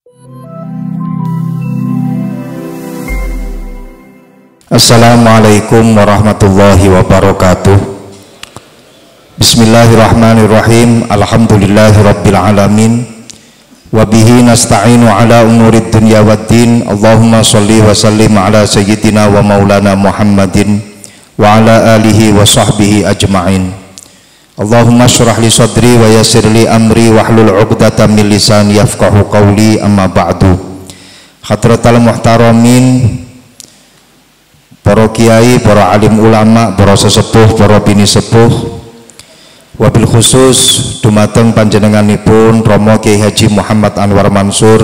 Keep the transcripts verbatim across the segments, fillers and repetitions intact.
Assalamualaikum warahmatullahi wabarakatuh. Bismillahirrahmanirrahim. Alhamdulillahirabbil alamin. Wa bihi nasta'inu ala umurid dunya waddin. Allahumma shalli wa sallim ala sayyidina wa maulana Muhammadin wa ala alihi wa sahbihi ajma'in. Allahumma shrah li sadri wa yassir li amri wahlul 'uqdatam min lisani yafqahu qawli, amma ba'du. Hadratal muhtaramin, para kiai, para alim ulama, para sesepuh, para bini sepuh, wabil khusus dumateng panjenenganipun Romo Kiai Haji Muhammad Anwar Mansur,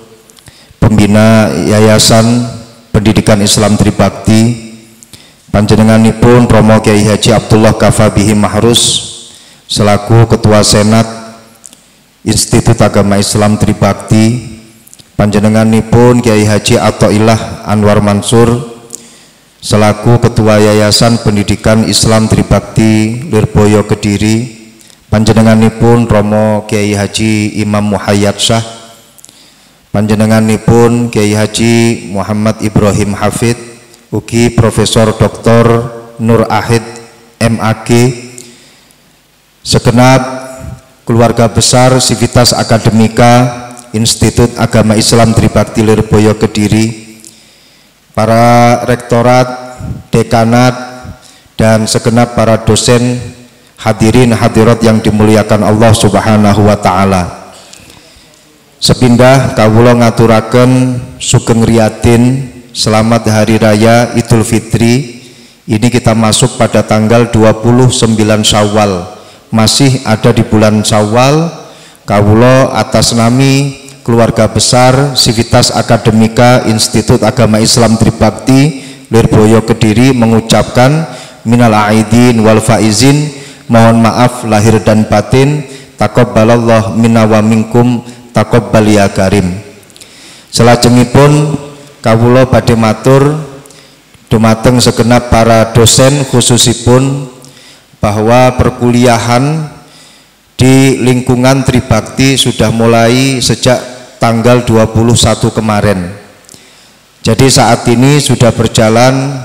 pembina Yayasan Pendidikan Islam Tribakti, panjenenganipun Romo Kiai Haji Abdullah Kafabihi Mahrus selaku Ketua Senat Institut Agama Islam Tribakti, panjenenganipun Kiai Haji Athoillah Anwar Mansur selaku Ketua Yayasan Pendidikan Islam Tribakti Lirboyo Kediri, panjenenganipun Romo Kiai Haji Imam Muhayyad Syah, panjenenganipun Kiai Haji Muhammad Ibrahim Hafid, ugi Profesor Doktor Nur Ahid M A G, segenap keluarga besar Sivitas Akademika Institut Agama Islam Tribakti Lirboyo Kediri, para rektorat, dekanat, dan segenap para dosen, hadirin hadirat yang dimuliakan Allah Subhanahu wa taala. Sepindah kawula ngaturaken sugeng riyatin selamat hari raya Idul Fitri. Ini kita masuk pada tanggal dua puluh sembilan Syawal. Masih ada di bulan Syawal. Kawula atas nami keluarga besar Sivitas Akademika Institut Agama Islam Tribakti Lirboyo Kediri mengucapkan minal aidin wal faizin, mohon maaf lahir dan batin, taqabbalallah minna wa minkum, taqabbal ya karim. Selajengipun kawula badhe matur dumateng segenap para dosen, khususipun bahwa perkuliahan di lingkungan Tribakti sudah mulai sejak tanggal dua puluh satu kemarin. Jadi saat ini sudah berjalan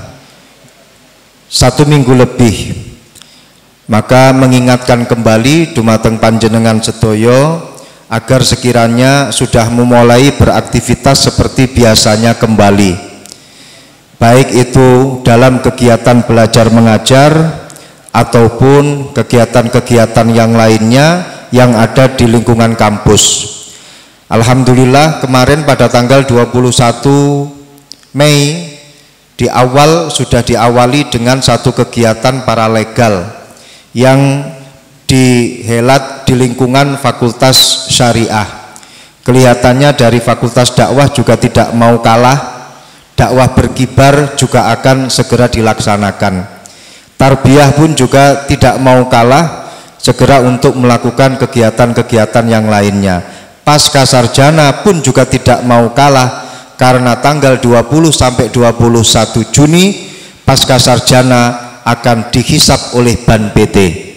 satu minggu lebih. Maka mengingatkan kembali dumateng panjenengan sedoyo agar sekiranya sudah memulai beraktivitas seperti biasanya kembali, baik itu dalam kegiatan belajar mengajar ataupun kegiatan-kegiatan yang lainnya yang ada di lingkungan kampus. Alhamdulillah kemarin pada tanggal dua puluh satu Mei di awal sudah diawali dengan satu kegiatan paralegal yang dihelat di lingkungan Fakultas Syariah. Kelihatannya dari Fakultas Dakwah juga tidak mau kalah, dakwah berkibar juga akan segera dilaksanakan. Tarbiyah pun juga tidak mau kalah, segera untuk melakukan kegiatan-kegiatan yang lainnya. Pasca sarjana pun juga tidak mau kalah, karena tanggal dua puluh sampai dua puluh satu Juni pasca sarjana akan dihisap oleh Ban P T.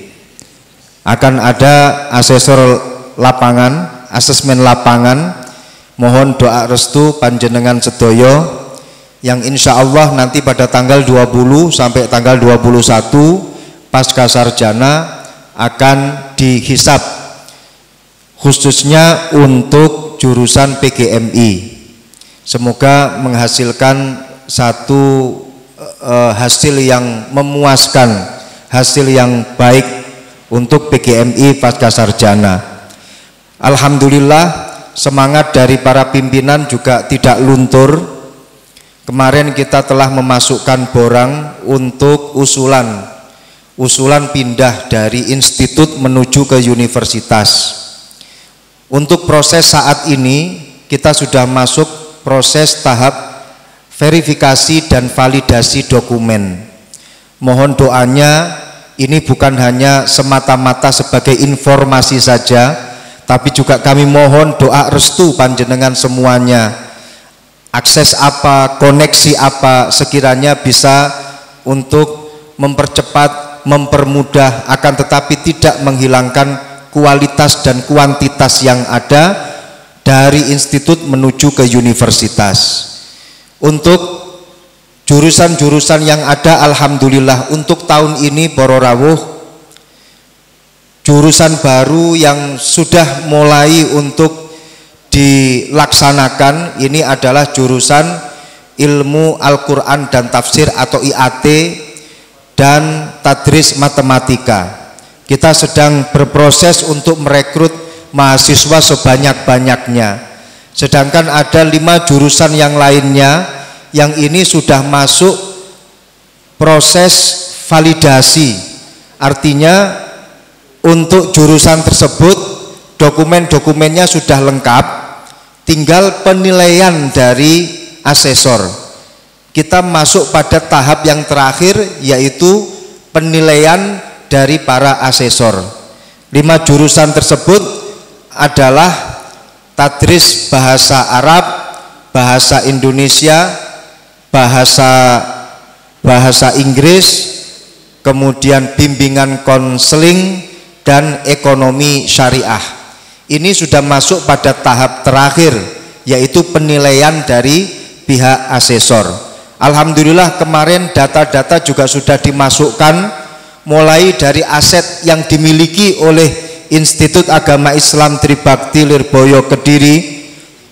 Akan ada asesor lapangan, asesmen lapangan. Mohon doa restu panjenengan sedoyo yang insya Allah nanti pada tanggal dua puluh sampai tanggal dua puluh satu pasca sarjana akan dihisap, khususnya untuk jurusan P G M I. Semoga menghasilkan satu uh, hasil yang memuaskan, hasil yang baik untuk P G M I pasca sarjana. Alhamdulillah semangat dari para pimpinan juga tidak luntur. Kemarin kita telah memasukkan borang untuk usulan usulan pindah dari institut menuju ke universitas. Untuk proses saat ini kita sudah masuk proses tahap verifikasi dan validasi dokumen. Mohon doanya, ini bukan hanya semata-mata sebagai informasi saja, tapi juga kami mohon doa restu panjenengan semuanya. Akses apa, koneksi apa sekiranya bisa untuk mempercepat, mempermudah, akan tetapi tidak menghilangkan kualitas dan kuantitas yang ada dari institut menuju ke universitas. Untuk jurusan-jurusan yang ada, alhamdulillah untuk tahun ini para rawuh, jurusan baru yang sudah mulai untuk dilaksanakan ini adalah jurusan ilmu Al-Quran dan tafsir atau I A T dan tadris matematika. Kita sedang berproses untuk merekrut mahasiswa sebanyak-banyaknya, sedangkan ada lima jurusan yang lainnya yang ini sudah masuk proses validasi. Artinya untuk jurusan tersebut dokumen-dokumennya sudah lengkap, tinggal penilaian dari asesor. Kita masuk pada tahap yang terakhir, yaitu penilaian dari para asesor. Lima jurusan tersebut adalah tadris bahasa Arab, bahasa Indonesia, bahasa bahasa Inggris, kemudian bimbingan konseling dan ekonomi syariah. Ini sudah masuk pada tahap terakhir, yaitu penilaian dari pihak asesor. Alhamdulillah kemarin data-data juga sudah dimasukkan, mulai dari aset yang dimiliki oleh Institut Agama Islam Tribakti Lirboyo Kediri,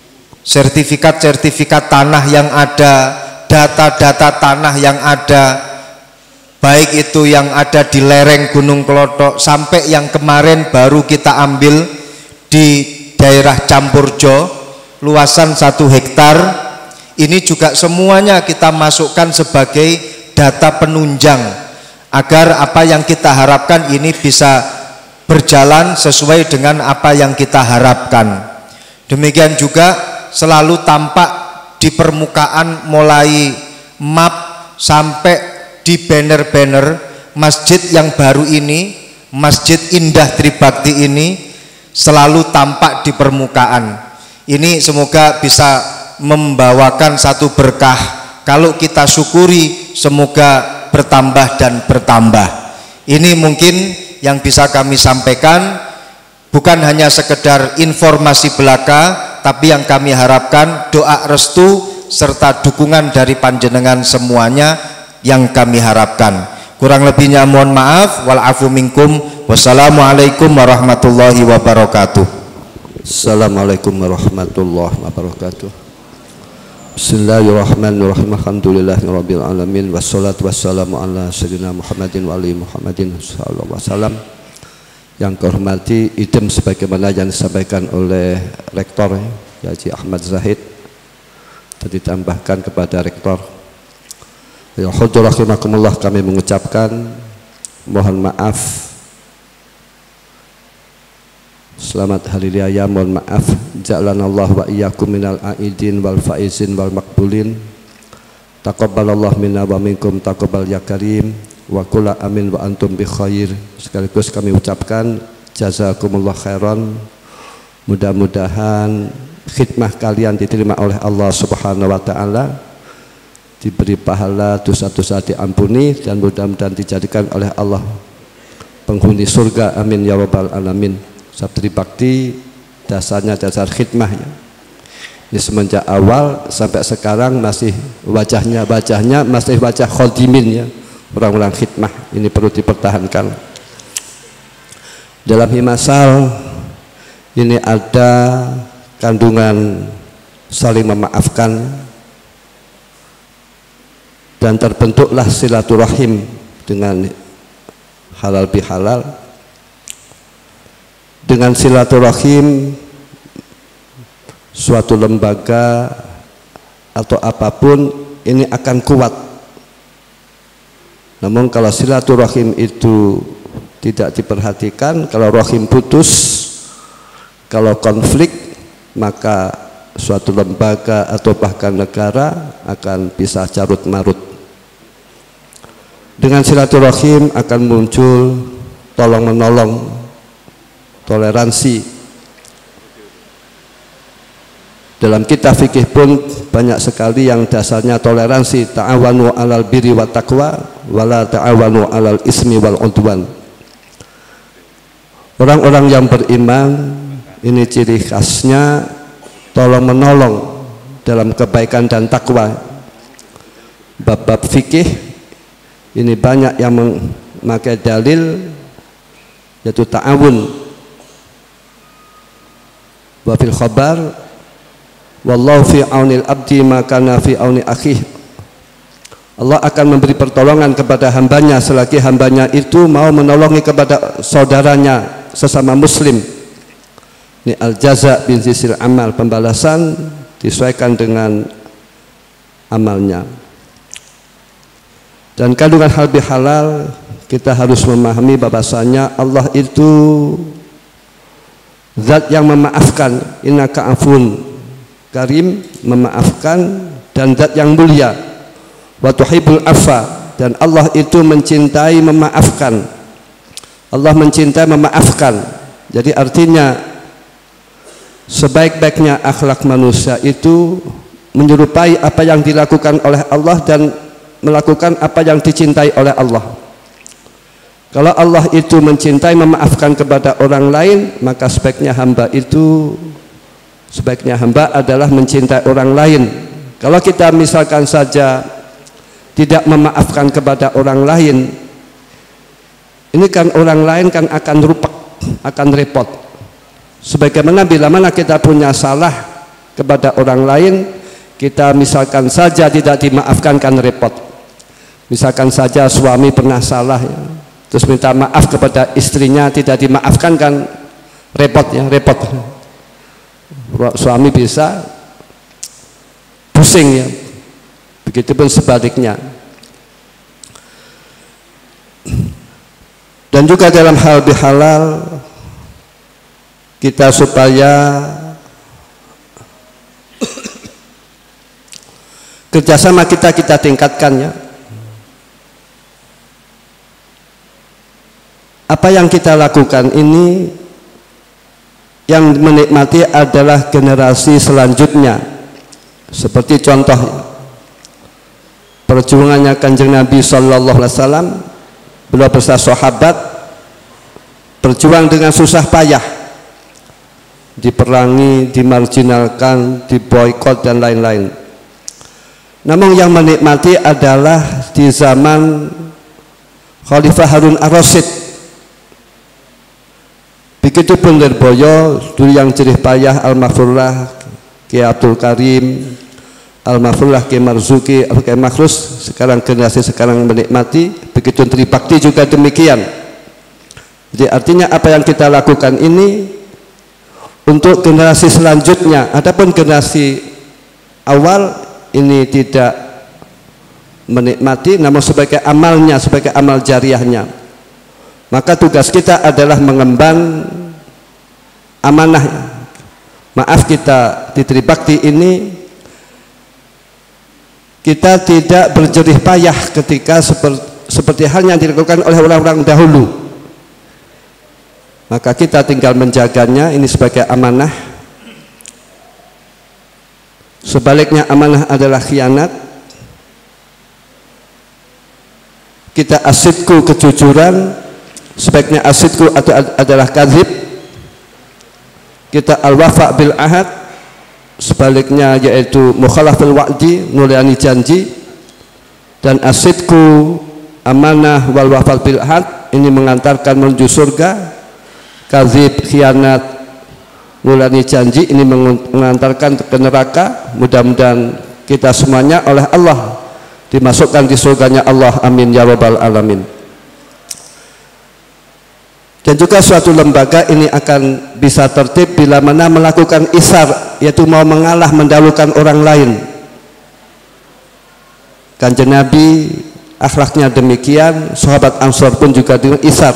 sertifikat-sertifikat tanah yang ada, data-data tanah yang ada, baik itu yang ada di lereng Gunung Klothok sampai yang kemarin baru kita ambil di daerah Campurjo, luasan satu hektar. Ini juga semuanya kita masukkan sebagai data penunjang agar apa yang kita harapkan ini bisa berjalan sesuai dengan apa yang kita harapkan. Demikian juga selalu tampak di permukaan mulai map sampai di banner-banner masjid yang baru ini, Masjid Indah Tribakti ini selalu tampak di permukaan. Ini semoga bisa membawakan satu berkah. Kalau kita syukuri, semoga bertambah dan bertambah. Ini mungkin yang bisa kami sampaikan, bukan hanya sekedar informasi belaka, tapi yang kami harapkan doa restu serta dukungan dari panjenengan semuanya yang kami harapkan. Kurang lebihnya mohon maaf, wal afu minkum. Wassalamualaikum warahmatullahi wabarakatuh. Assalamualaikum warahmatullahi wabarakatuh. Bismillahirrahmanirrahim. Alhamdulillahirabbil alamin wassalatu wassalamu ala sayyidina Muhammadin wa ali Muhammadin sallallahu alaihi wasallam. Yang kehormati idem sebagaimana yang disampaikan oleh Rektor Haji Ahmad Zahid, dan ditambahkan kepada Rektor. Ya hudur rahimakumullah, kami mengucapkan mohon maaf, selamat hari raya, mohon maaf, ja'alanallahu wa iyyakum minal aidin wal faizin wal makbulin, taqabbalallahu minna wa minkum taqabbal ya karim, wa kula amin wa antum bi khair. Sekaligus kami ucapkan jazakumullah khairan, mudah-mudahan khidmah kalian diterima oleh Allah Subhanahu wa taala, diberi pahala, dosa-dosa diampuni, dan mudah-mudahan dijadikan oleh Allah penghuni surga, amin ya rabbal alamin. Sabtri bakti dasarnya dasar khidmah ya. Ini semenjak awal sampai sekarang masih wajahnya wajahnya masih wajah khodimin ya, orang-orang khidmah. Ini perlu dipertahankan. Dalam himasal ini ada kandungan saling memaafkan, dan terbentuklah silaturahim dengan halal bihalal. Dengan silaturahim, suatu lembaga atau apapun ini akan kuat. Namun kalau silaturahim itu tidak diperhatikan, kalau rahim putus, kalau konflik, maka suatu lembaga atau bahkan negara akan bisa carut marut. Dengan silaturahim akan muncul tolong menolong, toleransi. Dalam kitab fikih pun banyak sekali yang dasarnya toleransi. Ta'awanu alal birri wa taqwa wala ta'awanu alal ismi wal udwan. Orang-orang yang beriman ini ciri khasnya tolong menolong dalam kebaikan dan takwa. Bab-bab fikih ini banyak yang memakai dalil yaitu ta'awun wa fil khabar wallahu fi aunil abdi maka na fi auni akhih. Allah akan memberi pertolongan kepada hambanya selagi hambanya itu mau menolongi kepada saudaranya sesama muslim. Ini al-jaza bin zisil amal, pembalasan disesuaikan dengan amalnya. Dan kandungan hal bihalal, kita harus memahami bahwasanya Allah itu zat yang memaafkan, innaka afun karim, memaafkan, dan zat yang mulia, wa tuhibbul afwa, dan Allah itu mencintai memaafkan. Allah mencintai memaafkan. Jadi artinya sebaik-baiknya akhlak manusia itu menyerupai apa yang dilakukan oleh Allah dan melakukan apa yang dicintai oleh Allah. Kalau Allah itu mencintai memaafkan kepada orang lain, maka sebaiknya hamba itu sebaiknya hamba adalah mencintai orang lain. Kalau kita misalkan saja tidak memaafkan kepada orang lain, ini kan orang lain kan akan rupak, akan repot. Sebagaimana bila mana kita punya salah kepada orang lain, kita misalkan saja tidak dimaafkan kan repot. Misalkan saja suami pernah salah ya, terus minta maaf kepada istrinya tidak dimaafkan kan repot ya, repot. Suami bisa pusing ya. Begitupun sebaliknya. Dan juga dalam hal bihalal kita supaya kerjasama kita kita tingkatkan ya. Apa yang kita lakukan ini yang menikmati adalah generasi selanjutnya. Seperti contoh perjuangannya Kanjeng Nabi Sallallahu Alaihi Wasallam, beliau bersama sahabat berjuang dengan susah payah, diperangi, dimarginalkan, diboikot dan lain-lain. Namun yang menikmati adalah di zaman Khalifah Harun Ar-Rasyid. Begitupun Lirboyo, dulu yang jerih payah Al-Maghfurlah, Kiai Abdul Karim, Al-Maghfurlah, Kiai Marzuki, Kiai Makhrus, sekarang generasi sekarang menikmati. Begitu Tribakti juga demikian. Jadi artinya apa yang kita lakukan ini untuk generasi selanjutnya. Adapun generasi awal ini tidak menikmati, namun sebagai amalnya, sebagai amal jariahnya. Maka tugas kita adalah mengemban amanah. Maaf, kita di Tribakti ini kita tidak berjerih payah ketika seperti, seperti halnya yang dilakukan oleh orang-orang dahulu. Maka kita tinggal menjaganya, ini sebagai amanah. Sebaliknya amanah adalah khianat. Kita asidku kejujuran, sebaiknya asidku atau adalah kadzib. Kita al-wafa bil ahad, sebaliknya yaitu mukhalaful wa'di, nuliani janji. Dan asidku amanah wal wafa bil ahad, ini mengantarkan menuju surga. Kadzib, khianat, nuliani janji, ini mengantarkan ke neraka. Mudah-mudahan kita semuanya oleh Allah dimasukkan di surganya Allah, amin ya rabbal alamin. Dan juga suatu lembaga ini akan bisa tertib bila mana melakukan isar, yaitu mau mengalah, mendahulukan orang lain. Kanjeng Nabi akhlaknya demikian, sahabat Ansor pun juga dengan isar.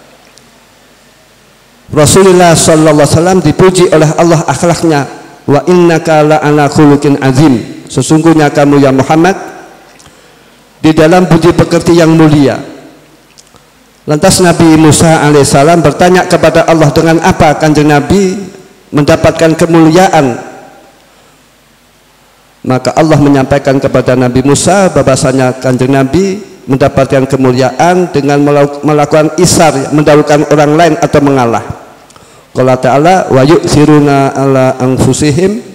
Rasulullah Sallallahu Alaihi Wasallam dipuji oleh Allah akhlaknya, wa innaka la ala khuluqin azim, sesungguhnya kamu ya Muhammad di dalam budi pekerti yang mulia. Lantas Nabi Musa alaihissalam bertanya kepada Allah, dengan apa Kanjeng Nabi mendapatkan kemuliaan? Maka Allah menyampaikan kepada Nabi Musa bahwasanya Kanjeng Nabi mendapatkan kemuliaan dengan melakukan isar, mendahulukan orang lain atau mengalah. Qala ta'ala wa yu'thiruna ala anfusihim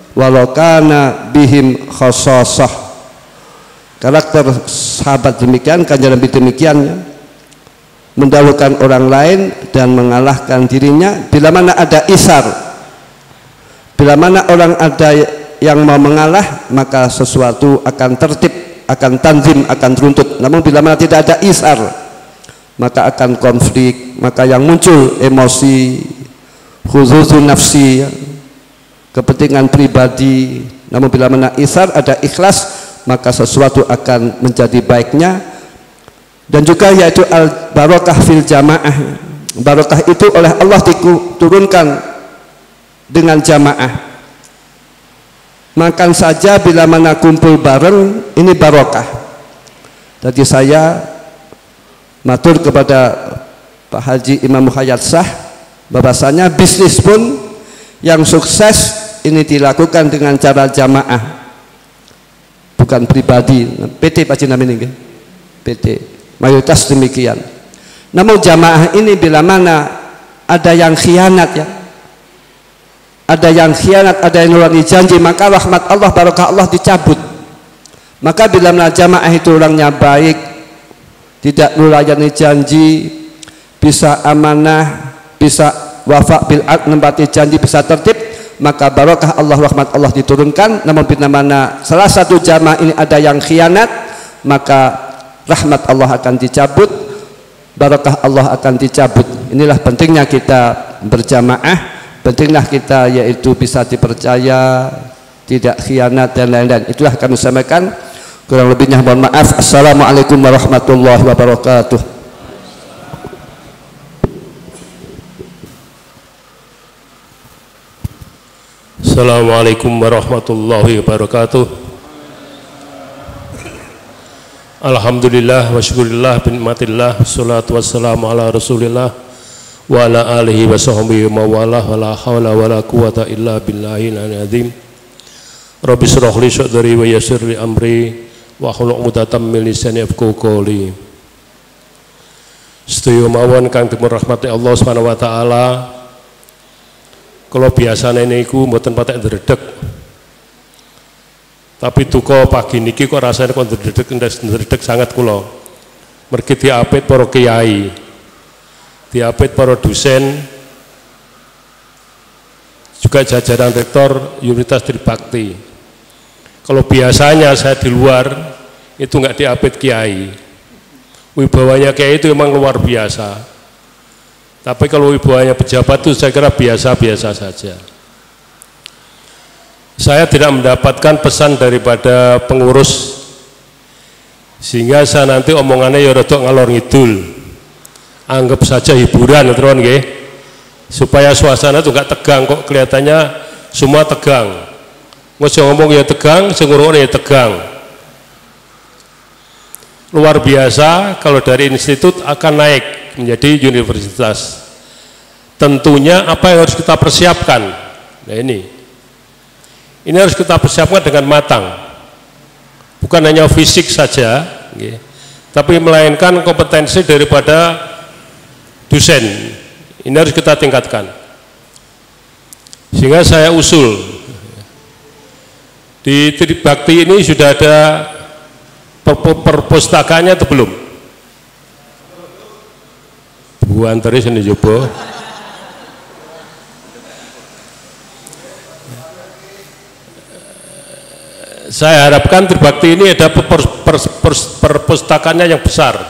walau kana bihim khasasah. Karakter sahabat demikian, kanjeng Nabi demikian, mendahulukan orang lain dan mengalahkan dirinya bila mana ada isar. Bila mana orang ada yang mau mengalah, maka sesuatu akan tertib, akan tanzim, akan teruntut. Namun bila mana tidak ada isar, maka akan konflik, maka yang muncul emosi, khuzuzun nafsi, kepentingan pribadi. Namun bila mana isar, ada ikhlas, maka sesuatu akan menjadi baiknya. Dan juga yaitu al barokah fil jamaah. Barokah itu oleh Allah diturunkan dengan jamaah. Makan saja bila mana kumpul bareng, ini barokah. Jadi saya matur kepada Pak Haji Imam Muhayyad Shah, bahwasanya bisnis pun yang sukses ini dilakukan dengan cara jamaah, bukan pribadi. P T Pak Jinam ini, P T mayoritas demikian. Namun jamaah ini bila mana ada yang khianat, ya, ada yang khianat, ada yang nulangi janji, maka rahmat Allah, barokah Allah dicabut. Maka bila mana jamaah itu orangnya baik, tidak nulayani janji, bisa amanah, bisa wafa bil aqd, menepati janji, bisa tertib, maka barokah Allah, rahmat Allah diturunkan. Namun bila mana salah satu jamaah ini ada yang khianat, maka rahmat Allah akan dicabut, barokah Allah akan dicabut. Inilah pentingnya kita berjamaah, pentinglah kita yaitu bisa dipercaya, tidak khianat dan lain-lain. Itulah kami sampaikan, kurang lebihnya mohon maaf. Assalamualaikum warahmatullahi wabarakatuh. Assalamualaikum warahmatullahi wabarakatuh. Alhamdulillah wa syukurillah bin nikmatillah, wassalatu wassalamu ala rasulillah wa ala alihi wa sahbihi wa mawalah, wa la hawla wa la quwata illa billahil azim. Rabbi shrah li sadri wa yassir li amri wa hlul 'uqdatam min lisani yafqahu qawli. Sedaya mawon kang dirahmati Allah Subhanahu wa taala, kalau biasane niku mboten patek ndredeg. Tapi duka pagi niki kok rasanya kok ndredeg sangat kula. Mergi diapit para kiai, diapit para dosen, juga jajaran rektor Universitas Tribakti. Kalau biasanya saya di luar itu nggak diapit kiai, wibawanya kiai itu memang luar biasa. Tapi kalau wibawanya pejabat itu saya kira biasa-biasa saja. Saya tidak mendapatkan pesan daripada pengurus, sehingga saya nanti omongannya ya rodok ngalor ngidul. Anggap saja hiburan, teman nggih, supaya suasana itu nggak tegang. Kok kelihatannya semua tegang. Nggak ngomong ya tegang, sengurung ya tegang. Luar biasa kalau dari institut akan naik menjadi universitas. Tentunya apa yang harus kita persiapkan? Nah ini. Ini harus kita persiapkan dengan matang, bukan hanya fisik saja, ya, tapi melainkan kompetensi daripada dosen. Ini harus kita tingkatkan. Sehingga saya usul di Tribakti ini sudah ada perpustakaannya atau belum? Bu Antari sini coba. Saya harapkan Tribakti ini ada perpustakaannya yang besar.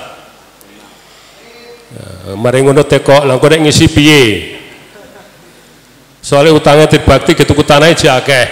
Mari ngono teko langko nek ngisi piye. Soalnya utangnya Tribakti gitu kutanai akeh.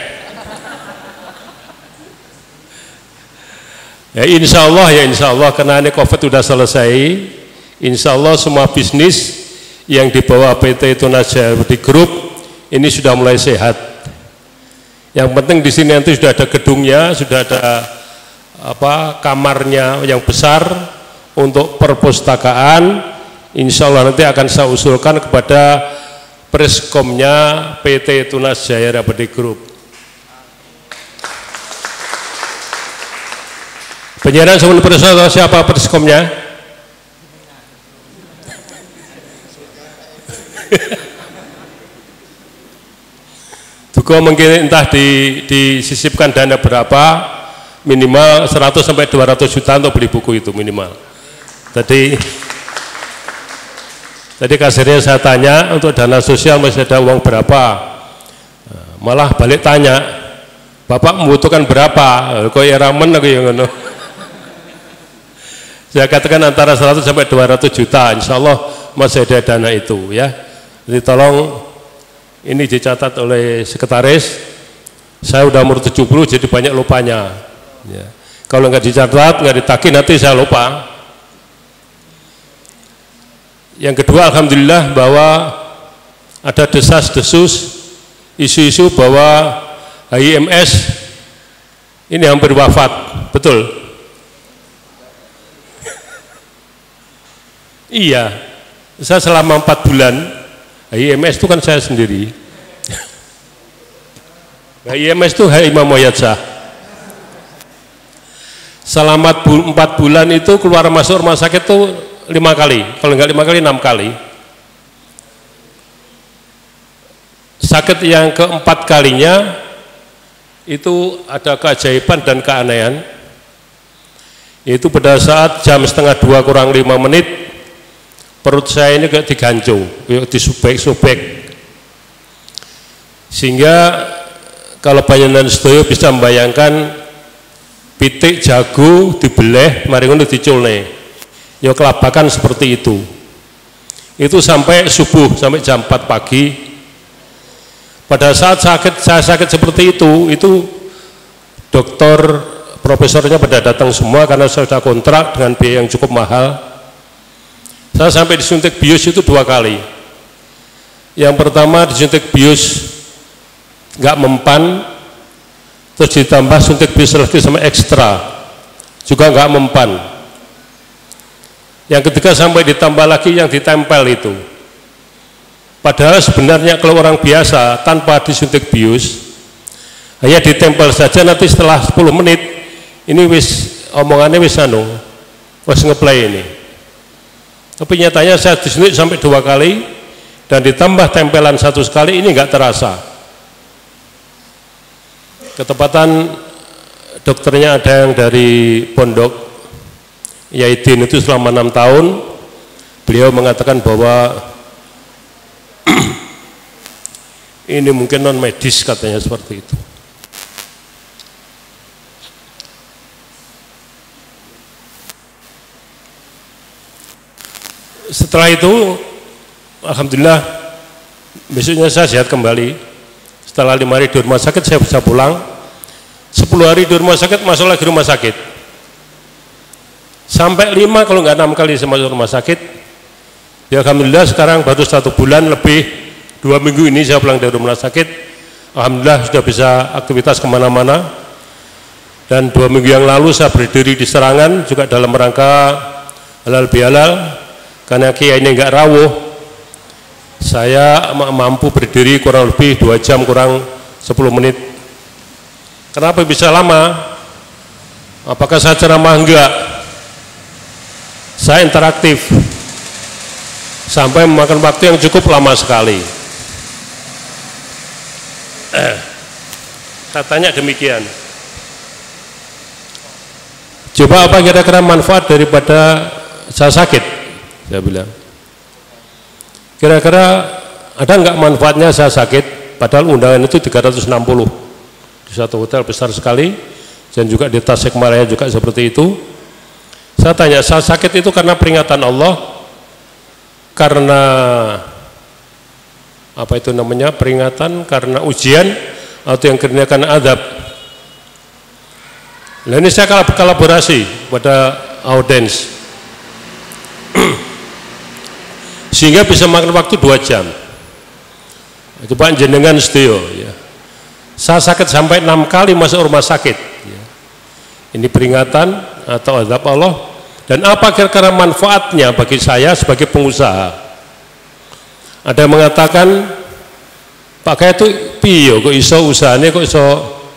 Ya insya Allah ya insya Allah, karena ini COVID sudah selesai, insya Allah semua bisnis yang dibawa P T Tunas Jaya Abadi Group ini sudah mulai sehat. Yang penting di sini nanti sudah ada gedungnya, sudah ada apa kamarnya yang besar untuk perpustakaan. Insya Allah nanti akan saya usulkan kepada preskomnya P T Tunas Jaya Abadi Group. Penyiaran sebelum preskomnya siapa preskomnya? Juga mungkin entah di, disisipkan dana berapa, minimal seratus sampai dua ratus juta untuk beli buku itu minimal. Tadi tadi kasirnya saya tanya untuk dana sosial masih ada uang berapa, malah balik tanya, Bapak membutuhkan berapa? Kok ya ramen aku yang ngono. Saya katakan antara seratus sampai dua ratus juta, insya Allah masih ada dana itu ya. Jadi tolong ini dicatat oleh sekretaris. Saya udah umur tujuh puluh jadi banyak lupanya ya. Kalau nggak dicatat, nggak ditagih nanti saya lupa. Yang kedua, alhamdulillah bahwa ada desas-desus isu-isu bahwa H I M S ini hampir wafat, betul? Iya, saya selama empat bulan H I M S itu kan saya sendiri. H I M S itu H. Imam Moyadza. Selama empat bulan itu keluar masuk rumah sakit itu lima kali, kalau enggak lima kali enam kali. Sakit yang keempat kalinya itu ada keajaiban dan keanehan, yaitu pada saat jam setengah dua kurang lima menit perut saya ini kayak digancung, kayak disubek-subek, sehingga kalau panjenengan sedaya bisa membayangkan pitik jago dibeleh mari ngono diculne ya kelabakan seperti itu. Itu sampai subuh, sampai jam empat pagi. Pada saat sakit saya sakit seperti itu, itu dokter profesornya pada datang semua karena saya sudah kontrak dengan biaya yang cukup mahal. Saya sampai disuntik bius itu dua kali. Yang pertama disuntik bius nggak mempan, terus ditambah suntik bius lagi sama ekstra juga nggak mempan. Yang ketiga sampai ditambah lagi yang ditempel itu. Padahal sebenarnya kalau orang biasa tanpa disuntik bius hanya ditempel saja, nanti setelah sepuluh menit ini wis omongannya wis anu wis ngeplay ini. Tapi nyatanya saya disuntik sampai dua kali dan ditambah tempelan satu sekali, ini nggak terasa. Ketepatan dokternya ada yang dari Pondok Yaidin itu selama enam tahun, beliau mengatakan bahwa ini mungkin non medis, katanya seperti itu. Setelah itu alhamdulillah besoknya saya sehat kembali. Setelah lima hari di rumah sakit saya bisa pulang. Sepuluh hari di rumah sakit masuk lagi rumah sakit. Sampai lima kalau nggak enam kali saya masuk rumah sakit. Ya alhamdulillah sekarang baru satu bulan lebih, dua minggu ini saya pulang dari rumah sakit. Alhamdulillah sudah bisa aktivitas kemana-mana. Dan dua minggu yang lalu saya berdiri di Serangan juga dalam rangka halal bihalal. Karena kiai ini nggak rawuh, saya mampu berdiri kurang lebih dua jam kurang sepuluh menit. Kenapa bisa lama? Apakah saya ceramah? Enggak. Saya interaktif sampai memakan waktu yang cukup lama sekali. Eh, saya tanya demikian. Coba apa kira-kira manfaat daripada saya sakit? Saya bilang, kira-kira ada nggak manfaatnya saya sakit? Padahal undangan itu tiga ratus enam puluh di satu hotel besar sekali, dan juga di Tasikmalaya juga seperti itu. Saya tanya, saya sakit itu karena peringatan Allah, karena apa itu namanya, peringatan, karena ujian, atau yang kedua karena adab. Nah ini saya kolaborasi pada audiens sehingga bisa makan waktu dua jam. Coba jenengan setio ya. Saya sakit sampai enam kali masuk rumah sakit ya. Ini peringatan atau azab Allah. Dan apa kira-kira manfaatnya bagi saya sebagai pengusaha? Ada yang mengatakan, Pak Kaya itu piyo kok iso usahanya kok iso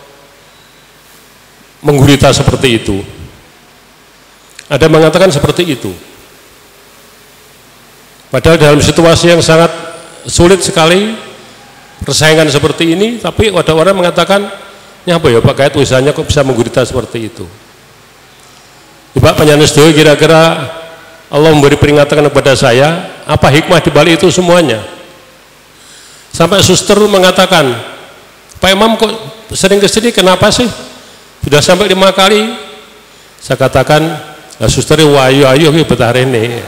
menggurita seperti itu. Ada yang mengatakan seperti itu. Padahal dalam situasi yang sangat sulit sekali, persaingan seperti ini, tapi ada orang mengatakan, nyapa ya Pak kait usahanya kok bisa menggurita seperti itu. Pak panjenengan sedaya kira-kira Allah memberi peringatan kepada saya, apa hikmah di balik itu semuanya? Sampai suster mengatakan, Pak Imam kok sering kesini, kenapa sih? Sudah sampai lima kali. Saya katakan, nah, suster wayu ayu ki betah rene.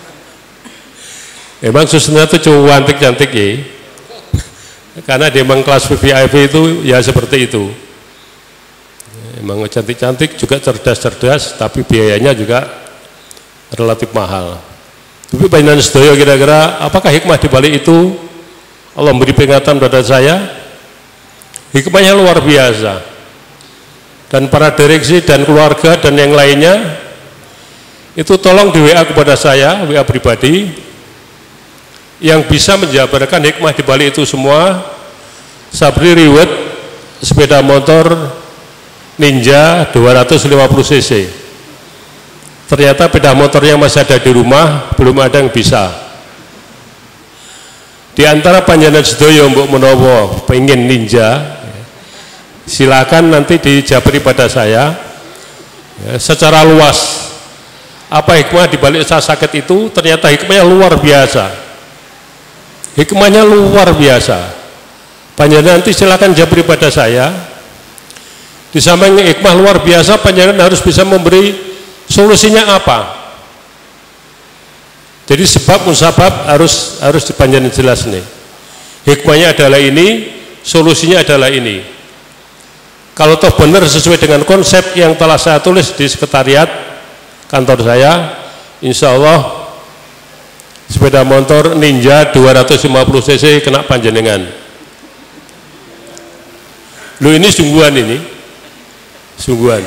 Memang susternya itu cuma cantik-cantik ya. Karena dia memang kelas V V I P itu ya seperti itu. Memang cantik-cantik juga cerdas-cerdas, tapi biayanya juga relatif mahal. Tapi panjenengan sedaya kira-kira apakah hikmah di balik itu? Allah memberi peringatan pada saya. Hikmahnya luar biasa. Dan para direksi dan keluarga dan yang lainnya itu tolong di W A kepada saya, W A pribadi, yang bisa menjabarkan hikmah di balik itu semua. Saya beri reward sepeda motor Ninja dua ratus lima puluh cc. Ternyata sepeda motornya masih ada di rumah, belum ada yang bisa. Di antara panjenengan sedaya mbok menawa pengen Ninja, silakan nanti dijabari pada saya ya, secara luas apa hikmah di balik saya sakit itu. Ternyata hikmahnya luar biasa. Hikmahnya luar biasa. Panjenengan nanti silakan jabari pada saya. Di samping hikmah luar biasa, panjenengan harus bisa memberi solusinya apa. Jadi sebab musabab harus harus panjenengan jelas nih. Hikmahnya adalah ini, solusinya adalah ini. Kalau toh benar sesuai dengan konsep yang telah saya tulis di sekretariat kantor saya, insya Allah sepeda motor Ninja dua ratus lima puluh cc kena panjenengan. Lu ini sungguhan ini, sungguhan.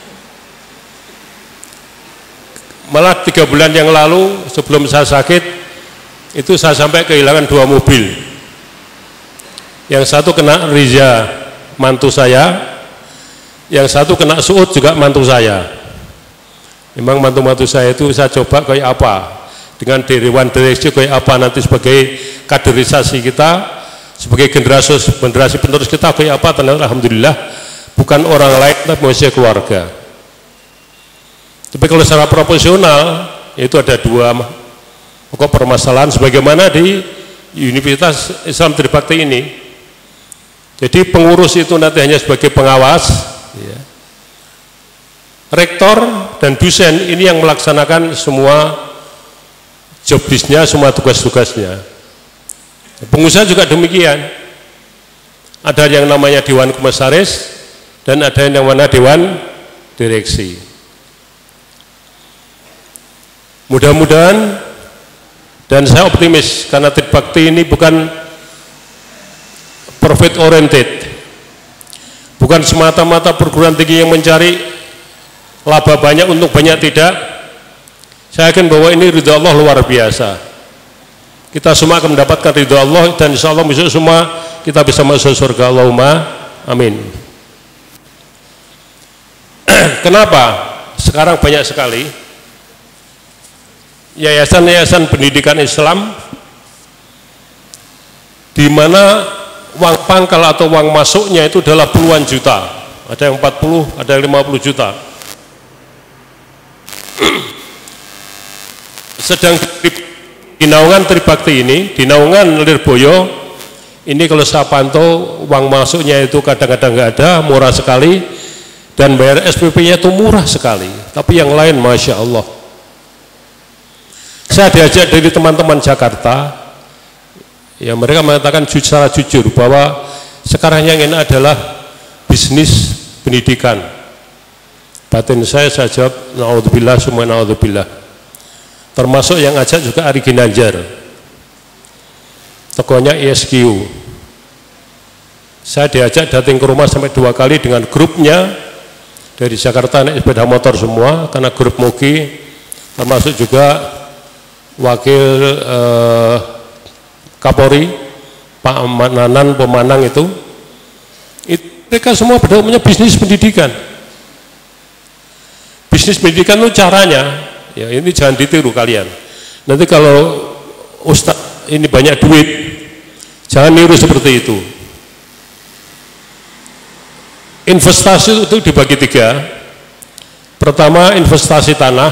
Malah tiga bulan yang lalu sebelum saya sakit itu saya sampai kehilangan dua mobil. Yang satu kena Riza mantu saya, yang satu kena Suud juga mantu saya. Memang mantu-mantu saya itu saya coba kayak apa, dengan dewan direksi kayak apa nanti sebagai kaderisasi kita, sebagai generasi generasi penerus kita kayak apa. Ternyata alhamdulillah bukan orang lain tapi masih keluarga. Tapi kalau secara proporsional itu ada dua pokok permasalahan sebagaimana di Universitas Islam Tribakti ini. Jadi pengurus itu nanti hanya sebagai pengawas ya. Rektor dan dosen ini yang melaksanakan semua job desk-nya, semua tugas-tugasnya. Pengusaha juga demikian. Ada yang namanya Dewan Komisaris dan ada yang namanya Dewan Direksi. Mudah-mudahan, dan saya optimis karena Tribakti ini bukan profit oriented, bukan semata-mata perguruan tinggi yang mencari laba banyak untuk banyak, tidak. Saya yakin bahwa ini ridha Allah luar biasa. Kita semua akan mendapatkan ridha Allah dan insya Allah besok semua kita bisa masuk surga. Allahumma amin. Kenapa sekarang banyak sekali yayasan-yayasan pendidikan Islam di mana uang pangkal atau uang masuknya itu adalah puluhan juta, ada yang empat puluh, ada yang lima puluh juta. Sedang di naungan Tribakti ini, di naungan Lirboyo ini kalau saya pantau uang masuknya itu kadang-kadang nggak ada, murah sekali, dan bayar S P P-nya itu murah sekali. Tapi yang lain Masya Allah. Saya diajak dari teman-teman Jakarta, ya mereka mengatakan secara jujur bahwa sekarang yang ini adalah bisnis pendidikan. Batin saya saya jawab naudzubillah semua naudzubillah. Termasuk yang ajak juga Ari Ginanjar, tokonya I S Q. Saya diajak datang ke rumah sampai dua kali dengan grupnya dari Jakarta, naik sepeda motor semua karena grup Mugi, termasuk juga wakil eh, Kapolri Pak Nanan Pemanang itu, itu mereka semua pada umumnya bisnis pendidikan. Bisnis pendidikan itu caranya, ya ini jangan ditiru kalian. Nanti kalau Ustadz ini banyak duit, Jangan niru seperti itu. Investasi itu dibagi tiga. Pertama investasi tanah,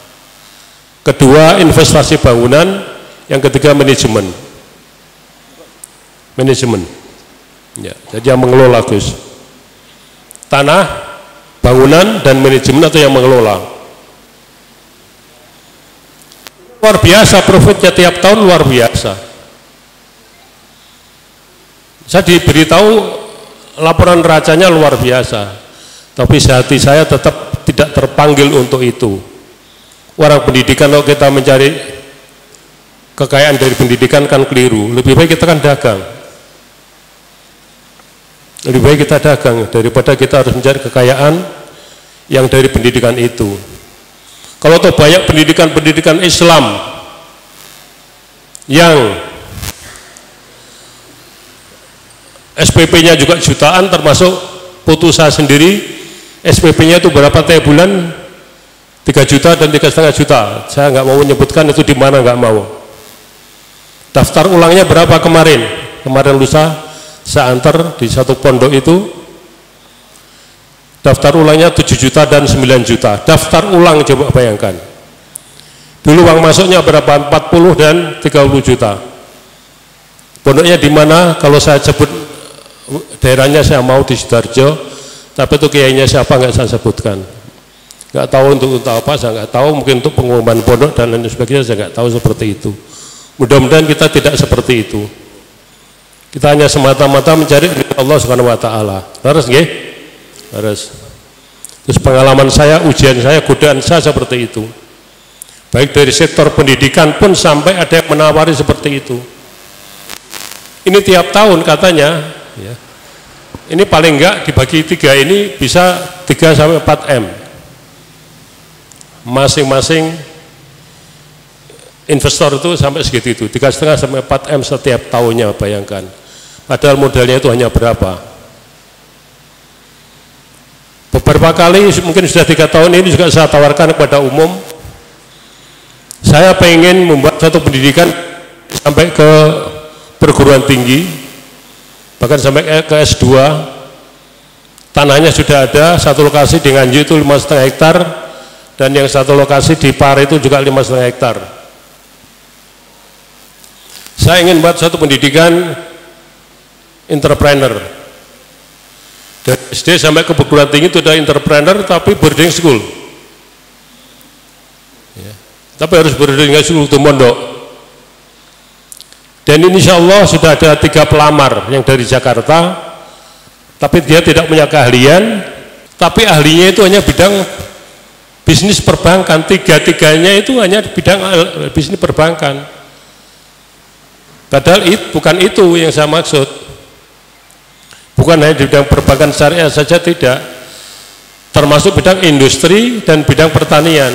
kedua investasi bangunan, yang ketiga manajemen. Manajemen. Ya, jadi yang mengelola Gus. Tanah, bangunan, dan manajemen atau yang mengelola. Luar biasa profitnya tiap tahun, luar biasa. Saya diberitahu laporan neracanya luar biasa, tapi hati saya tetap tidak terpanggil untuk itu. Orang pendidikan, kalau kita mencari kekayaan dari pendidikan kan keliru. Lebih baik kita kan dagang. Lebih baik kita dagang daripada kita harus mencari kekayaan yang dari pendidikan itu. Kalau tuh banyak pendidikan-pendidikan Islam yang S P P-nya juga jutaan, termasuk putu saya sendiri, S P P-nya itu berapa tiap bulan? tiga juta dan tiga setengah juta. Saya nggak mau menyebutkan itu di mana, nggak mau. Daftar ulangnya berapa kemarin? Kemarin lusa saya antar di satu pondok itu, daftar ulangnya tujuh juta dan sembilan juta. Daftar ulang, coba bayangkan. Dulu uang masuknya berapa? empat puluh dan tiga puluh juta. Pondoknya di mana? Kalau saya sebut daerahnya saya mau di Sidoarjo, tapi itu kiainya siapa nggak saya sebutkan. Nggak tahu untuk, untuk apa, saya nggak tahu, mungkin untuk pengumuman pondok dan lain sebagainya, saya nggak tahu seperti itu. Mudah-mudahan kita tidak seperti itu. Kita hanya semata-mata mencari Allah Subhanahu wa taala. Harus nggih? Harus. Terus pengalaman saya, ujian saya, godaan saya seperti itu. Baik dari sektor pendidikan pun sampai ada yang menawari seperti itu. Ini tiap tahun katanya, ya. Ini paling enggak dibagi tiga ini bisa tiga sampai empat M. Masing-masing investor itu sampai segitu itu, tiga setengah sampai empat M setiap tahunnya, bayangkan. Padahal modalnya itu hanya berapa? Beberapa kali, mungkin sudah tiga tahun ini juga saya tawarkan kepada umum, saya pengen membuat satu pendidikan sampai ke perguruan tinggi, bahkan sampai ke S dua. Tanahnya sudah ada, satu lokasi di Nganjuk itu lima setengah hektar, dan yang satu lokasi di Pare itu juga lima setengah hektar. Saya ingin buat satu pendidikan entrepreneur. Dari S D sampai ke perguruan tinggi itu ada entrepreneur, tapi boarding school. Ya. Tapi harus boarding school untuk mondok. Dan insya Allah sudah ada tiga pelamar yang dari Jakarta, tapi dia tidak punya keahlian, tapi ahlinya itu hanya bidang bisnis perbankan. Tiga-tiganya itu hanya bidang bisnis perbankan. Padahal itu, bukan itu yang saya maksud. Bukan hanya di bidang perbankan syariah saja, tidak. Termasuk bidang industri dan bidang pertanian.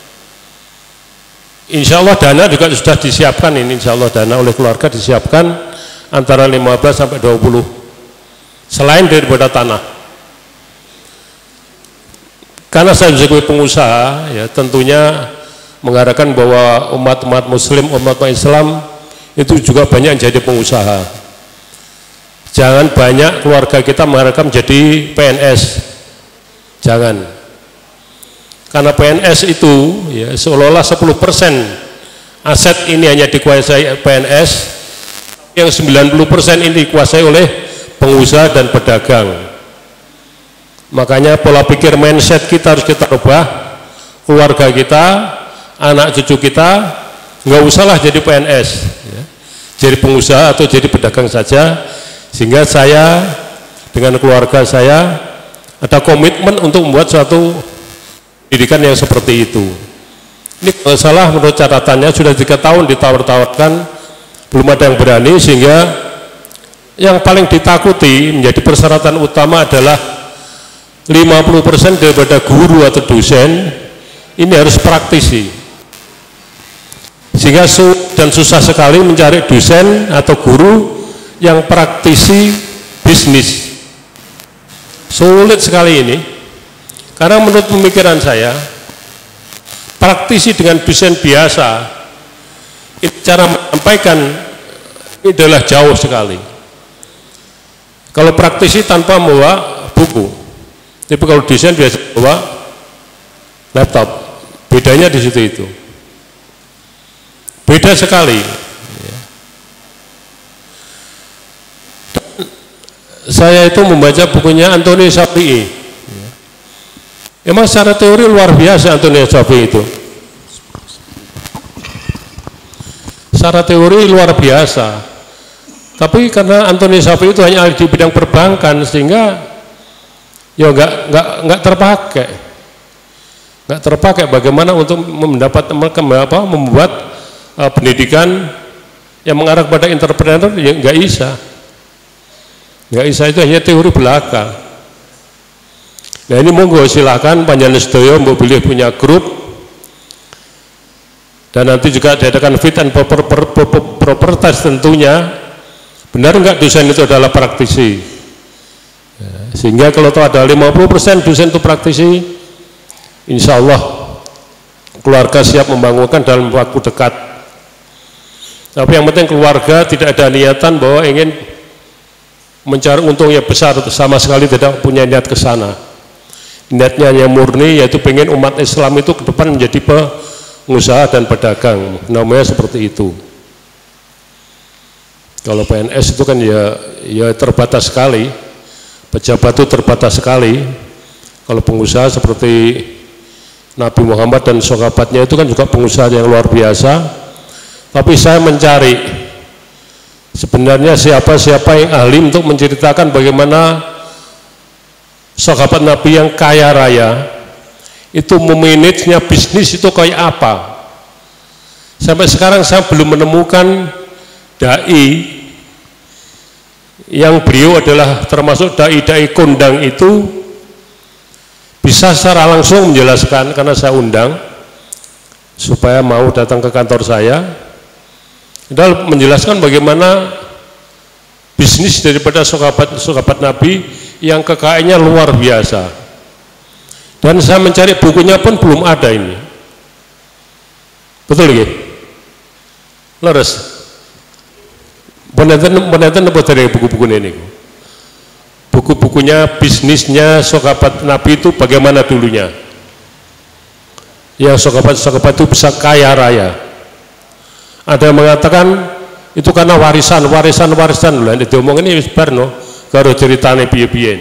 Insya Allah dana juga sudah disiapkan ini, insya Allah dana oleh keluarga disiapkan antara lima belas sampai dua puluh. Selain daripada tanah. Karena saya sebagai pengusaha, ya tentunya mengharapkan bahwa umat-umat muslim, umat-umat Islam itu juga banyak yang jadi pengusaha. Jangan banyak keluarga kita mengharapkan menjadi P N S. Jangan. Karena P N S itu ya seolah-olah sepuluh persen aset ini hanya dikuasai P N S, yang sembilan puluh persen ini dikuasai oleh pengusaha dan pedagang. Makanya pola pikir mindset kita harus kita ubah. Keluarga kita, anak cucu kita nggak usahlah jadi P N S, ya. Jadi pengusaha atau jadi pedagang saja, sehingga saya dengan keluarga saya ada komitmen untuk membuat suatu pendidikan yang seperti itu. Ini kalau salah menurut catatannya sudah tiga tahun ditawar-tawarkan, belum ada yang berani, sehingga yang paling ditakuti menjadi persyaratan utama adalah lima puluh persen daripada guru atau dosen ini harus praktisi. Sehingga sulit dan susah sekali mencari dosen atau guru yang praktisi bisnis. Sulit sekali ini. Karena menurut pemikiran saya, praktisi dengan dosen biasa, itu cara menyampaikan ini adalah jauh sekali. Kalau praktisi tanpa membawa buku, tapi kalau desain biasa bawa laptop. Bedanya di situ itu. Beda sekali. Saya itu membaca bukunya Anthony Shafii. Emang secara teori luar biasa Anthony Shafii itu. Secara teori luar biasa. Tapi karena Anthony Shafii itu hanya di bidang perbankan sehingga ya nggak nggak nggak terpakai. Nggak terpakai bagaimana untuk mendapat apa membuat uh, pendidikan yang mengarah kepada entrepreneur ya nggak bisa. Nggak bisa, itu hanya teori belaka. Nah ini monggo silahkan panjenengan sedaya mbok boleh punya grup dan nanti juga diadakan fit and proper, proper, proper test tentunya. Benar nggak dosen itu adalah praktisi? Ya, sehingga kalau tahu ada lima puluh persen dosen itu praktisi, insya Allah keluarga siap membangunkan dalam waktu dekat. Tapi yang penting keluarga tidak ada niatan bahwa ingin mencari untung yang besar, sama sekali tidak punya niat ke sana. Niatnya yang murni yaitu pengen umat Islam itu ke depan menjadi pengusaha dan pedagang, namanya seperti itu. Kalau P N S itu kan ya ya terbatas sekali, pejabat itu terbatas sekali. Kalau pengusaha seperti Nabi Muhammad dan sahabatnya itu kan juga pengusaha yang luar biasa. Tapi saya mencari sebenarnya siapa-siapa yang ahli untuk menceritakan bagaimana sahabat Nabi yang kaya raya itu memanagenya bisnis itu kayak apa. Sampai sekarang saya belum menemukan dai yang beliau adalah termasuk dai-dai kondang itu bisa secara langsung menjelaskan, karena saya undang supaya mau datang ke kantor saya dan menjelaskan bagaimana bisnis daripada sahabat-sahabat Nabi yang kekayaannya luar biasa. Dan saya mencari bukunya pun belum ada ini. Betul ya? Leres. Penelitian apa dari buku-buku ini? Buku-bukunya bisnisnya sahabat Nabi itu bagaimana dulunya? Yang sahabat-sahabat itu bisa kaya raya. Ada yang mengatakan itu karena warisan, warisan, warisan. Lah itu omong ini barno karo ceritane piye-piye.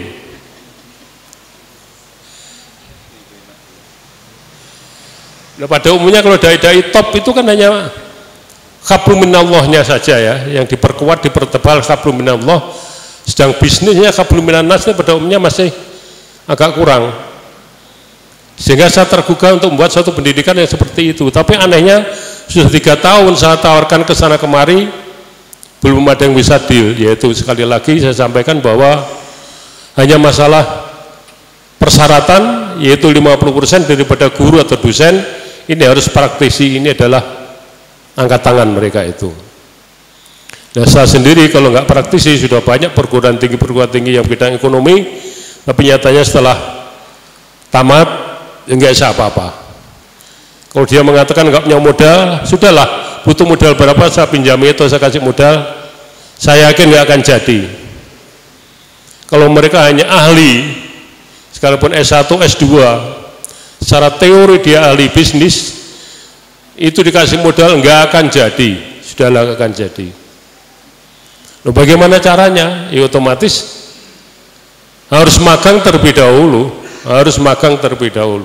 Nah, pada umumnya kalau dai-dai top itu kan hanya hablum minallahnya saja ya, yang diperkuat, dipertebal hablum minallah. Sedang bisnisnya hablum minannasnya pada umumnya masih agak kurang. Sehingga saya tergugah untuk membuat suatu pendidikan yang seperti itu. Tapi anehnya sudah tiga tahun saya tawarkan ke sana kemari, belum ada yang bisa deal. Yaitu sekali lagi saya sampaikan bahwa hanya masalah persyaratan, yaitu lima puluh persen daripada guru atau dosen ini harus praktisi, ini adalah angkat tangan mereka itu. Nah, saya sendiri kalau nggak praktisi sudah banyak perguruan tinggi perguruan tinggi yang bidang ekonomi, tapi nyatanya setelah tamat ya nggak bisa apa-apa. Kalau dia mengatakan nggak punya modal, sudahlah, butuh modal berapa saya pinjami atau saya kasih modal, saya yakin nggak akan jadi. Kalau mereka hanya ahli, sekalipun S satu, S dua, secara teori dia ahli bisnis, itu dikasih modal nggak akan jadi, sudahlah nggak akan jadi. Loh, bagaimana caranya? Ya otomatis harus magang terlebih dahulu, harus magang terlebih dahulu.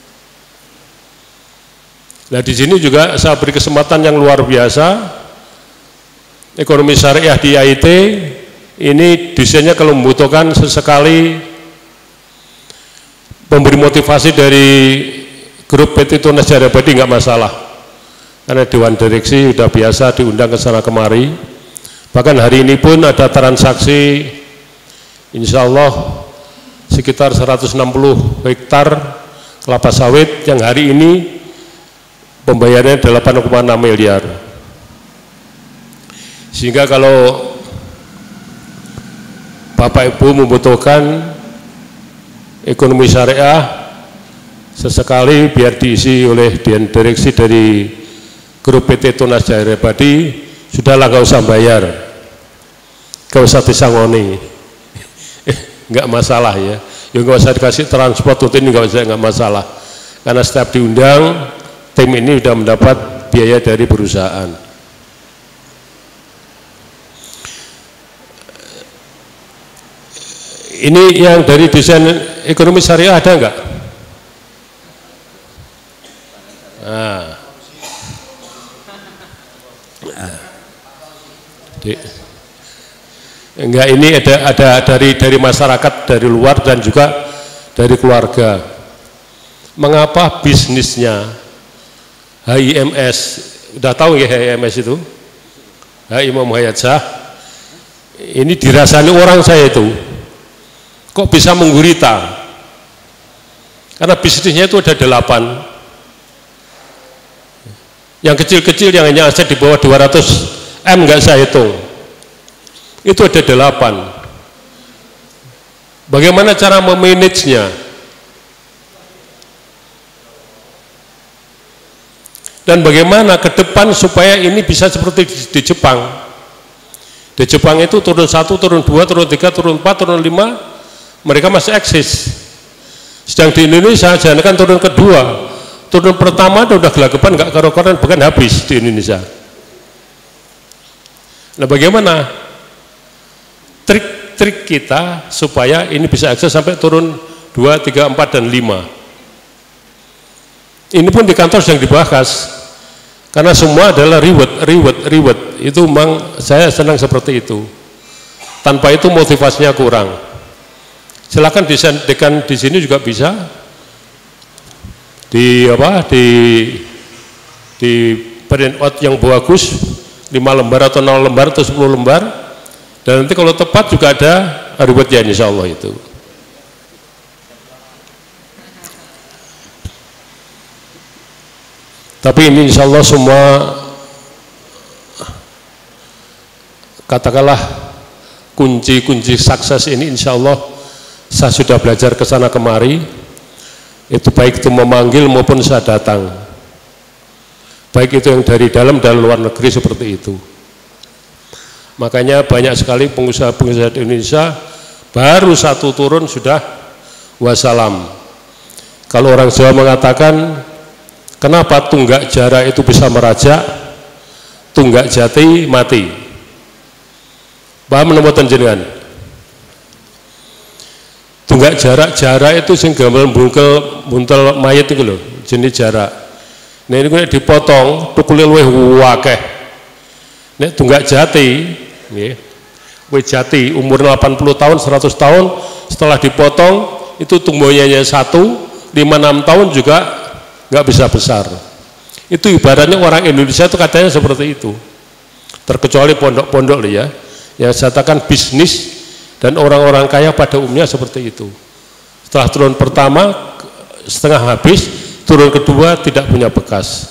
Nah di sini juga saya beri kesempatan yang luar biasa. Ekonomi syariah di I T ini desainnya kalau membutuhkan sesekali memberi motivasi dari grup P T Tunas Jaya Abadi nggak masalah, karena Dewan Direksi sudah biasa diundang ke sana kemari. Bahkan hari ini pun ada transaksi insya Allah sekitar seratus enam puluh hektar kelapa sawit yang hari ini pembayarannya delapan koma enam miliar. Sehingga kalau Bapak Ibu membutuhkan ekonomi syariah sesekali biar diisi oleh direksi dari grup P T Tunas Jaya Abadi, sudahlah nggak usah bayar. gak usah disangoni, nggak masalah ya. Ya nggak usah dikasih transport untuk ini, nggak usah, nggak masalah. Karena setiap diundang, tim ini sudah mendapat biaya dari perusahaan. Ini yang dari desain ekonomi syariah ada nggak? Nah. Di, enggak, ini ada ada dari dari masyarakat dari luar dan juga dari keluarga. Mengapa bisnisnya H I M S, udah tahu ya H I M S itu? H I Imam Hayat Shah. Ini dirasani orang saya itu. Kok bisa menggurita? Karena bisnisnya itu ada delapan. Yang kecil-kecil yang hanya aset di bawah dua ratus M nggak saya hitung. Itu ada delapan. Bagaimana cara memanagenya? Dan bagaimana ke depan supaya ini bisa seperti di, di Jepang? Di Jepang itu turun satu, turun dua, turun tiga, turun empat, turun lima, mereka masih eksis. Sedang di Indonesia, jangan kan turun kedua, turun pertama udah gelagapan, nggak karu-karuan, bahkan habis di Indonesia. Nah, bagaimana trik-trik kita supaya ini bisa akses sampai turun dua, tiga, empat, dan lima? Ini pun di kantor sedang dibahas, karena semua adalah reward, reward, reward. Itu memang saya senang seperti itu. Tanpa itu motivasinya kurang. Silakan desain dekan di sini juga bisa di apa di di print out yang bagus, lima lembar atau nol lembar atau sepuluh lembar, dan nanti kalau tepat juga ada rewardnya insya Allah itu. Tapi ini insya Allah semua katakanlah kunci-kunci sukses ini insya Allah saya sudah belajar ke sana kemari, itu baik itu memanggil maupun saya datang, baik itu yang dari dalam dan luar negeri seperti itu. Makanya banyak sekali pengusaha-pengusaha di Indonesia baru satu turun sudah wassalam. Kalau orang Jawa mengatakan kenapa tunggak jara itu bisa merajak, tunggak jati mati. Paham menemukan jenengan? Tunggak jarak, jarak itu sing gambar buntel buntel mayat itu loh, jenis jarak. Nah ini kalau dipotong, tukulil weh wakeh. Nek tunggak jati, nih, weh jati umur delapan puluh tahun, seratus tahun, setelah dipotong itu tumbuhnya satu, lima enam tahun juga nggak bisa besar. Itu ibaratnya orang Indonesia itu katanya seperti itu. Terkecuali pondok-pondok ya, yang saya katakan bisnis dan orang-orang kaya pada umumnya seperti itu. Setelah turun pertama setengah habis, turun kedua tidak punya bekas.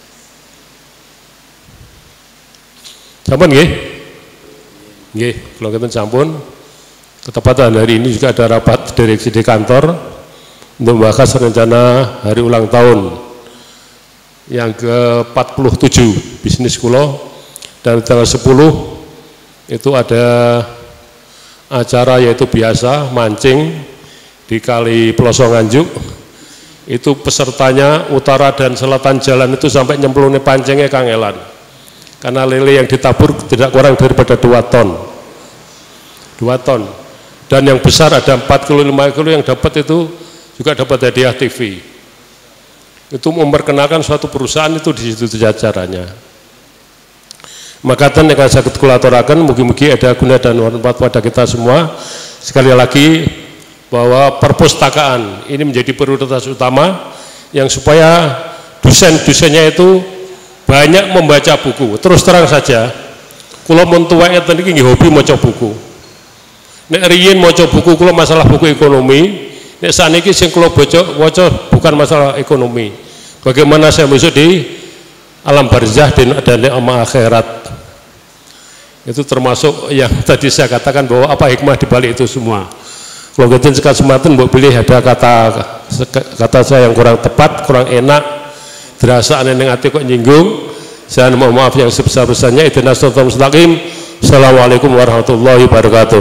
Sampun nggih? Nggih, kalau kita sampun. Ketepatan hari ini juga ada rapat direksi di kantor untuk membahas rencana hari ulang tahun yang ke empat puluh tujuh bisnis kulo, dan tanggal sepuluh itu ada acara yaitu biasa mancing di Kali Pelosok Nganjuk. Itu pesertanya utara dan selatan jalan itu sampai nyemplungnya pancingnya kangelan, karena lele yang ditabur tidak kurang daripada dua ton dua ton, dan yang besar ada empat kilo lima kilo yang dapat itu juga dapat hadiah T V. Itu memperkenalkan suatu perusahaan itu di situ acaranya. Maka yang akan saya ketulaturakan, mugi-mugi ada guna dan manfaat pada kita semua. Sekali lagi bahwa perpustakaan ini menjadi prioritas utama, yang supaya dosen-dosennya itu banyak membaca buku. Terus terang saja, kalau mentuanya tadi nggih hobi maca buku. Nek riyin maca buku kula masalah buku ekonomi, nek saniki sing kula baca waca bukan masalah ekonomi. Bagaimana saya besok di alam barzah dan alam akhirat. Itu termasuk yang tadi saya katakan bahwa apa hikmah di balik itu semua. Kalau ngeten sekat sematen mbok pilih ada kata kata saya yang kurang tepat, kurang enak, dirasa aneh ning ati kok nyinggung. Saya mohon maaf yang sebesar-besarnya. Ihdinas siratal mustaqim. Assalamualaikum warahmatullahi wabarakatuh.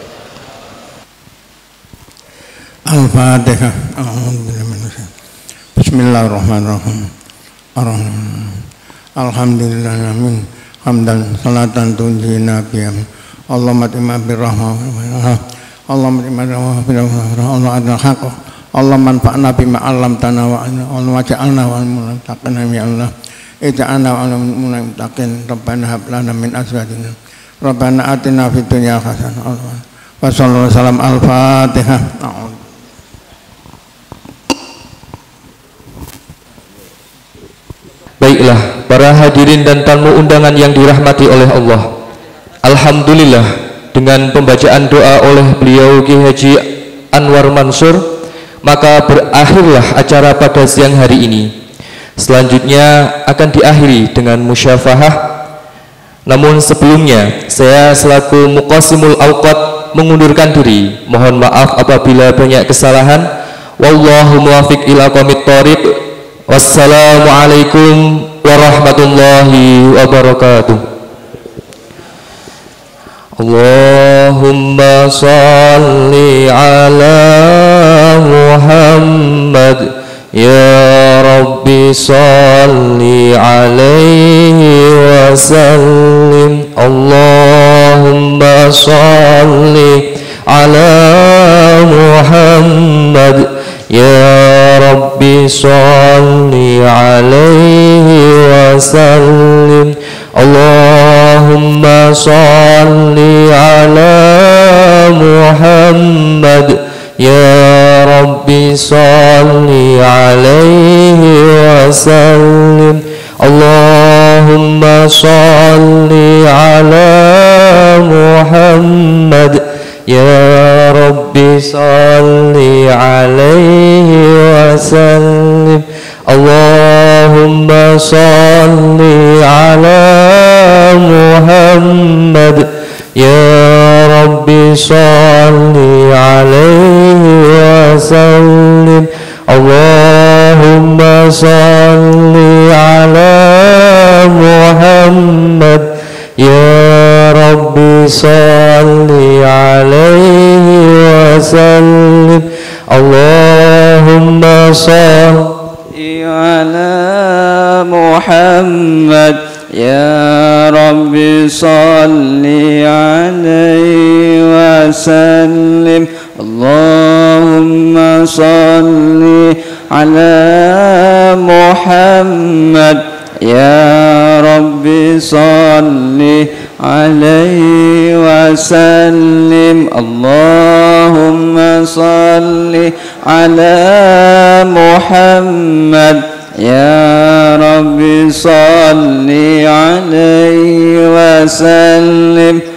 Al-Fatihah. Bismillahirrahmanirrahim. Alhamdulillahirrahmanirrahim. Hamdan salatan tunjina biyam. Allahumma timma birrahmah. Allahumma timma birrahmah. Allah adna haqq. Allah manfa'na bima 'allamtana wa Allah waj'alna wal muttaqin ya Allah. Ij'alna wal muttaqin. Rabbana hab lana min azwajina. Rabbana atina fid dunya hasanah. Wa sallallahu salam al-Fatihah. Baiklah, para hadirin dan tamu undangan yang dirahmati oleh Allah, alhamdulillah dengan pembacaan doa oleh beliau Ki Haji Anwar Mansur, maka berakhirlah acara pada siang hari ini. Selanjutnya akan diakhiri dengan musyafahah. Namun sebelumnya saya selaku Muqasimul Awqat mengundurkan diri. Mohon maaf apabila banyak kesalahan. Wallahu muwaffiq ila aqwamit thoriq. Wassalamualaikum warahmatullahi wabarakatuh. Allahumma salli ala Muhammad. Ya Rabbi salli alaihi wa sallim. Allahumma salli ala Muhammad. Ya Rabbi salli alaihi wa sallim. Allahumma salli ala Muhammad. Ya Rabbi salli alaihi wa sallim. Allahumma salli ala Muhammad. Ya Rabbi salli alaihi wa sallim. Allahumma salli ala Muhammad. Ya Rabbi salli alaihi wa sallim. Allahumma salli ala Muhammad. Ya Rabbi salli alaihi wa sallim. Allahumma salli ala Muhammad. Ya Rabbi salli alaihi wa sallim. Allahumma salli ala Muhammad. Ya Rabbi salli alaihi wa sallim. Allahumma salli ala Muhammad. Ya Rabbi salli alaihi wa sallim.